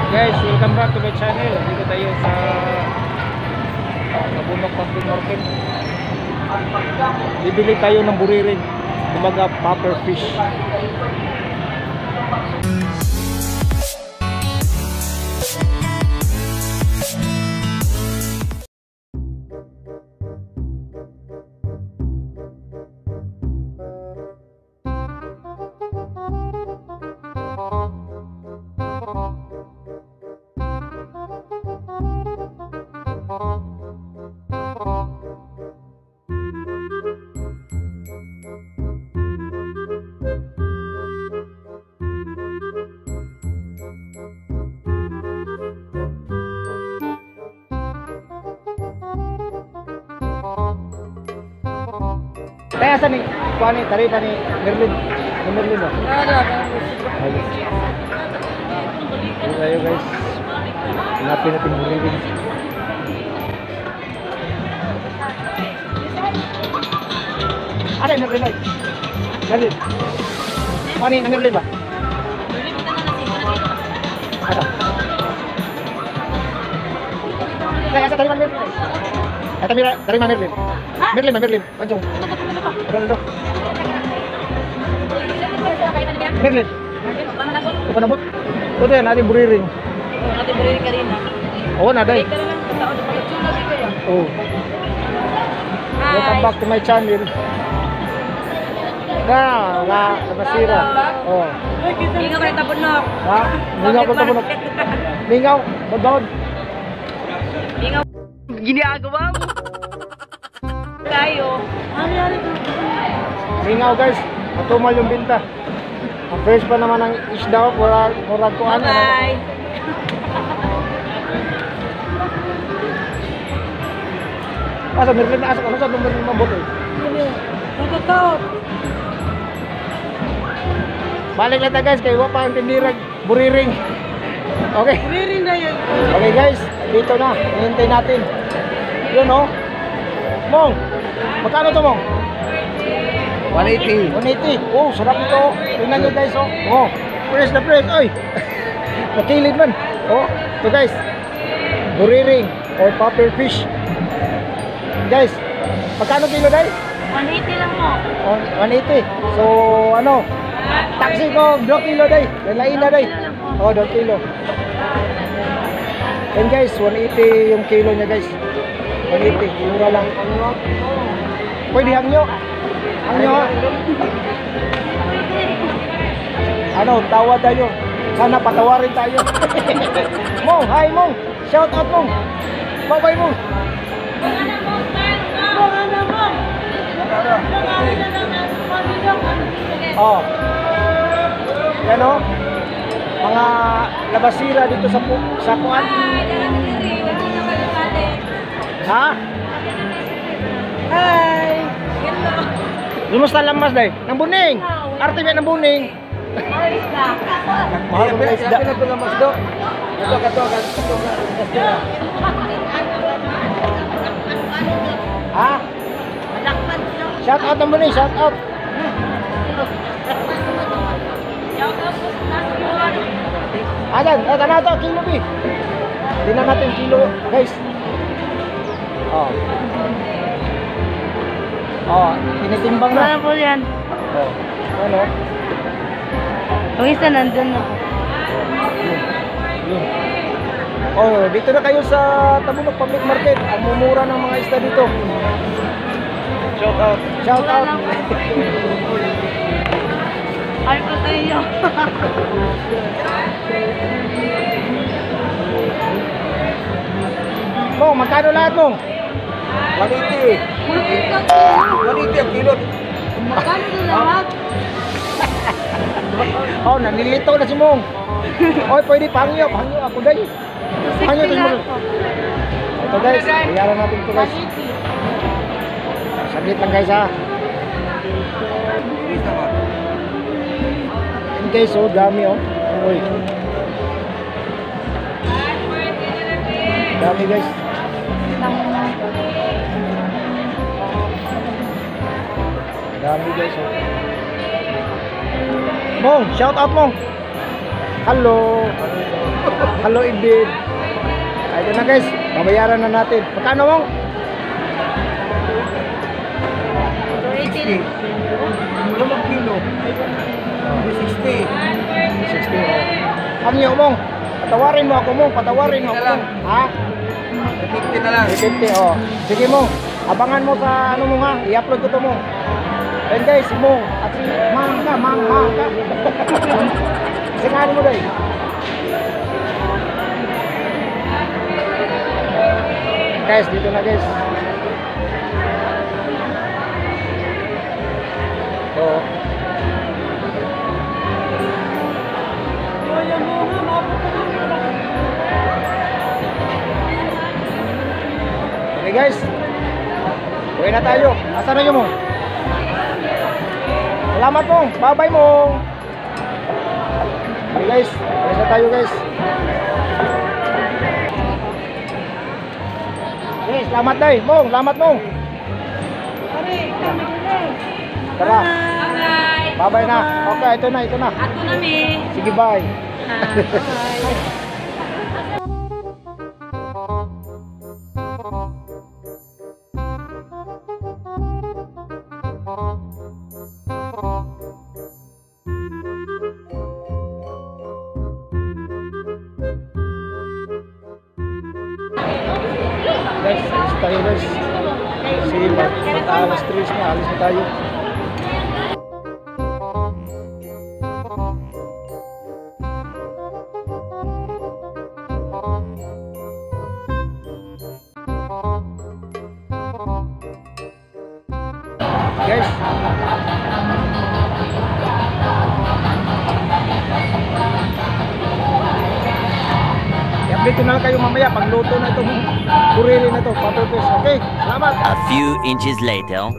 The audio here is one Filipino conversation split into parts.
Guys, welcome back to my channel. Dito tayo sa Nabunok Public Market. Bibili tayo ng buriring, kumbaga puffer fish. Kaya saan ni kuha ni tarifa ni Merlin? Ni Merlin ba? Ayos. Dito tayo guys. Hanapin natin buriring. Ano yung Merlin ay? Merlin? Kuha ni Merlin ba? Ano? Kaya sa tarifa ni Merlin ay? Ito tarifa ni Merlin. Merlin ba? Merlin? Pancong. Ano? Merlin? Panabot? Ito yan, ating buriring. Ating buriring ka rin na. Oo, naday. Oo. Welcome back to my channel. Nabasira. Oo. Mingaw ka rin tabunok. Ha? Mingaw ka tabunok. Mingaw? Baud-baud? Mingaw. Ginagawa mo. Tayo. Mingaw guys, matumal yung binta. Ang fresh pa naman ang isda, murag ko ano. Bye. Asa Merlin na asa, ano sa Merlin mabot eh? Nagkataot. Balik lang ta guys, kay wapa ang tindirag buriring. Okay. Buriring na yan. Okay guys, dito na, hihintay natin. Yun oh. Mong, magkano to Mong? 180. 180. Oh, sarap ito. Tingnan nyo guys oh. Oh, fresh na fresh. Oy. Nakilid man. Oh, ito guys. Buriring or puffer fish. Guys, magkano kilo guys? 180 lang mo. 180. So, ano? Taxi ko 2 kilo day. Lain na day. Oh, 2 kilo. And guys, 180 yung kilo niya guys. 180. Mura lang. Pwede hangyo. Hangyo ha. Ano, tawa tayo. Sana patawarin tayo. Mong, hi Mong. Shout out Mong. Bye-bye Mong. Oh. Yan o. Mga labasira dito sa kuan. Ha? Hi. Lumusta lang mas day? Nang buning. Arte ba ng buning? Mahal mo na isda. Ito na mas do. Ito. Ha? Shout out ng buning, shout out. Adan, eto na to, kilo bi. Tingnan natin kilo, guys. Oh. Oh, tinitimbang na. Ano po yan? Oh. Ano? Yung isa nandun na. Yun. Oh, dito na kayo sa Nabunok Public Market. Ang mumura ng mga isda dito. Shout out. Shout out. Ay ko tayo. Mong, magkano lahat mong? 180. 180 ang kilo. Magkano na lahat? Oh, nanilito na si Mong. Oy, pwede pangyo ako dai. Pangyo to mo. Ito guys, bayaran natin to guys. Saglit lang guys ha. And guys, oh, dami oh. Oy. Dami guys. Dami guys oh. Mong, shout out Mong. Hello. Halo indeed. Ito na guys, babayaran na natin. Magkano mong? 280. Ano mag kilo? 60. 60 oh. Ang iyo mong. Patawarin mo ako mong, patawarin mo ako mong. Ha? 50 na lang. 50 oh. Sige mong. Abangan mo sa ano mo ha. I-upload ko to mong. And guys, mong. At si Mang ka. Singahan mo guys. Guys, dito na guys. Oh. Okay guys. Uwi na tayo. Asa na nyo mo? Salamat mo. Bye-bye mo. Okay guys. Uwi na tayo guys. Okay, selamat day. Mong, selamat mong. Tara. Bye-bye na. Okay, ito na, ito na. Ato na mi. Sige, bye. Bye. Guys, alis tayo guys. Kasi mag-alas 3 na, alis na tayo. Guys, i-update ko na lang kayo mamaya pag luto na ito. Buriri na ito, Papa Fish. Okay, salamat. A few inches later.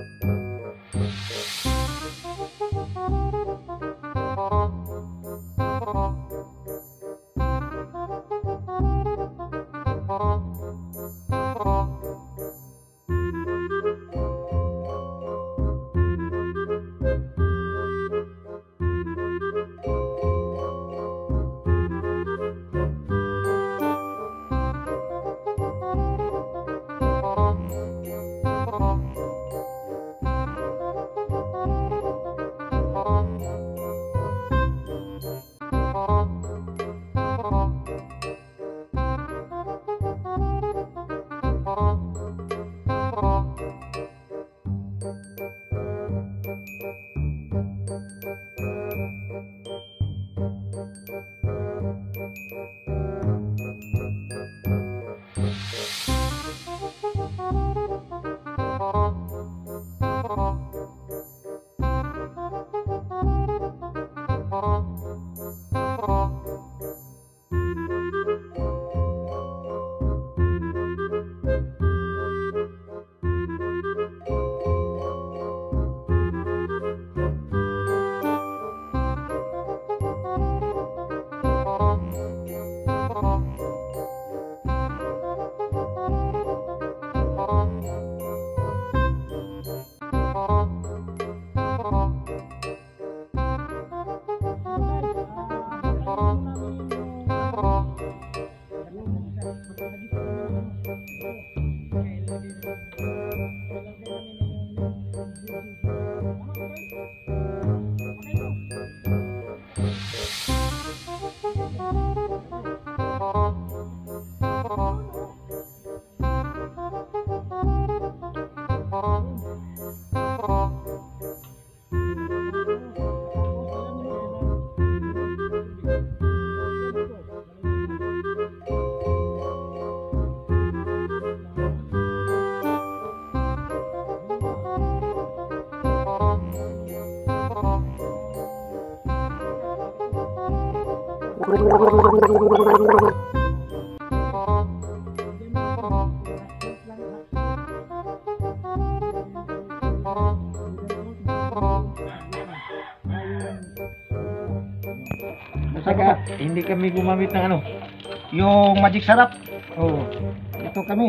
Saka, hindi kami gumamit ng ano. Yung magic sarap. Oh, ito kami.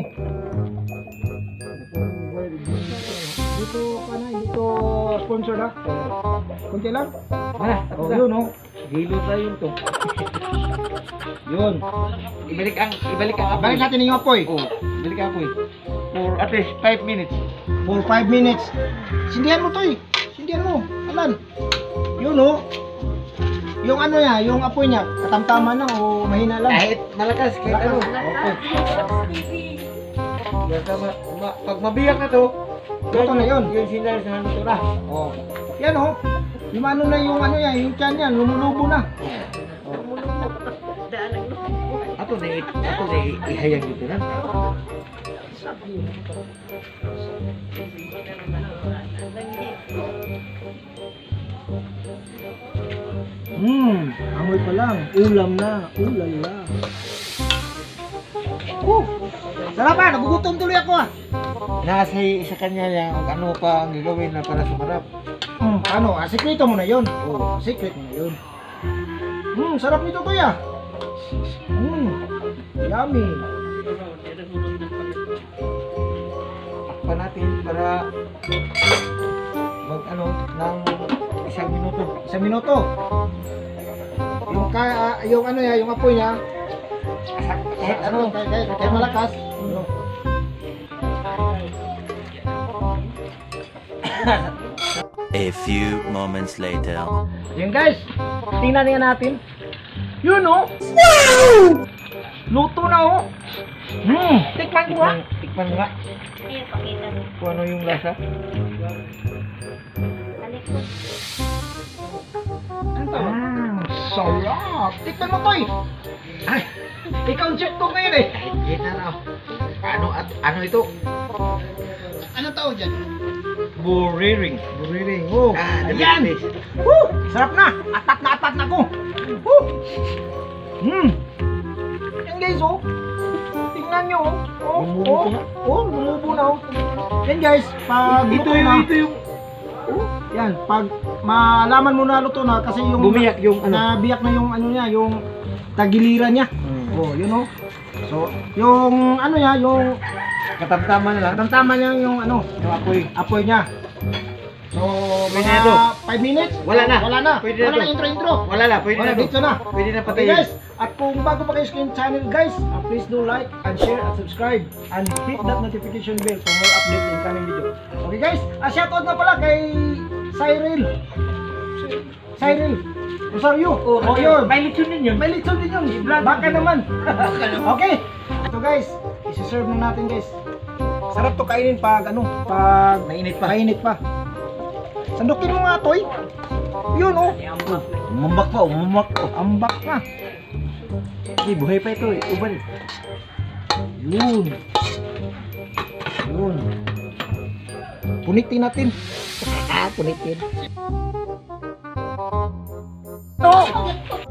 Dito pa na, dito sponsor na. Kunti lang. Ah, Oh, yun oh. Gilo tayo to. Yun. Ibalik ang apoy. Balik natin yung apoy. Oh, ibalik ang apoy. For at least 5 minutes. For 5 minutes. Sindihan mo to eh. Sindihan mo. Alan. Yun oh. Yung ano niya, yung apoy niya, katamtaman lang o mahina lang. Kahit malakas, kahit ano. Okay. Basta pag mabiyak na to, Luto na yun. Yung sinyal sa ano to na. Oh. Yan oh. Yung ano na yung ano yan, yung tiyan yan, lumulubo na. Ato na ihayag dito na. Amoy pa lang. Ulam na. Ulala. Sarap ah, nagugutom tuloy ako ah. Nasa isa kanya yung ano pa ang gagawin na para sumarap. Ano, sikreto mo na yun. Oh, secret mo na yun. Sarap nito kuya. Yummy. Takpan natin para mag ano ng 1 minuto. 1 minuto. Yung ano ya, yung apoy niya. Kahit ano, Kaya malakas. A few moments later. Yan guys, tingnan nga natin. Yun oh. Wow! Luto na oh. Tikman ko ah. Tikman nga Ayun, pakita mo. kung ano yung lasa. Alikot. Sarap. Tikman mo toy. Ay, ikaw ang chef ko ngayon eh. Kahit na raw. Ano ito? Ano tawag dyan? Buriring. Buriring. Oh, the ayan. best taste. Woo! Sarap na. Atat na ko. Woo! Yan guys, oh. Tingnan nyo, oh. Lumubo na. Lumubo na, oh. Yan guys, pag luto na. Ito yung Yan, pag malaman mo na luto na kasi yung bumiyak yung ano. nabiyak na yung ano niya, yung tagiliran niya. Oh, yun oh. So, yung ano niya, yung Katamtaman na lang. tama niya yung ano, Yung apoy. niya. So, Pwede mga na to. 5 minutes? Wala na. Wala na. Pwede na Wala to. na intro. Wala na, pwede Wala, na to. dito na. Pwede na Okay patayin. guys, at kung bago pa kayo sa aking channel guys, please do like and share and subscribe and hit that notification bell for more updates in coming video. Okay guys, shoutout na pala kay Cyril Rosario. Oh, yun. May lechon din yun. May litson din yun. Baka naman. Okay. Ito guys, isi-serve na natin guys. Sarap to kainin pag ano, pag Mainit pa. mainit pa. Sandukin mo nga toy. Yun oh. Umambak pa, umambak. Ambak na. Hindi, buhay pa ito eh. Uban. Yun. Punitin natin. Punitin. Oh!